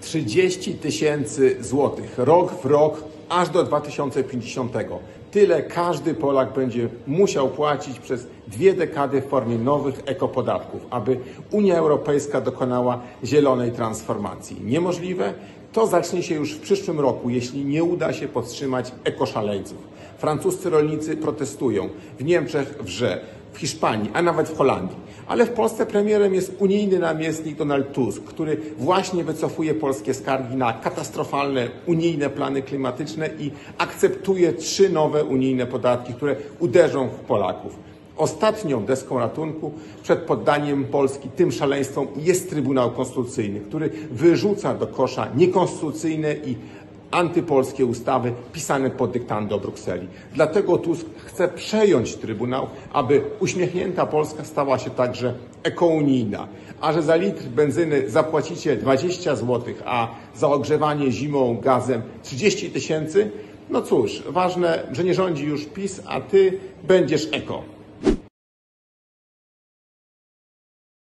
30 tysięcy złotych, rok w rok, aż do 2050. Tyle każdy Polak będzie musiał płacić przez 2 dekady w formie nowych ekopodatków, aby Unia Europejska dokonała zielonej transformacji. Niemożliwe? To zacznie się już w przyszłym roku, jeśli nie uda się powstrzymać ekoszaleńców. Francuscy rolnicy protestują, w Niemczech wrze, w Hiszpanii, a nawet w Holandii. Ale w Polsce premierem jest unijny namiestnik Donald Tusk, który właśnie wycofuje polskie skargi na katastrofalne unijne plany klimatyczne i akceptuje 3 nowe unijne podatki, które uderzą w Polaków. Ostatnią deską ratunku przed poddaniem Polski tym szaleństwom jest Trybunał Konstytucyjny, który wyrzuca do kosza niekonstytucyjne i antypolskie ustawy pisane pod dyktando Brukseli. Dlatego Tusk chce przejąć Trybunał, aby uśmiechnięta Polska stała się także ekounijna. A że za litr benzyny zapłacicie 20 zł, a za ogrzewanie zimą gazem 30 tysięcy, no cóż, ważne, że nie rządzi już PiS, a ty będziesz eko.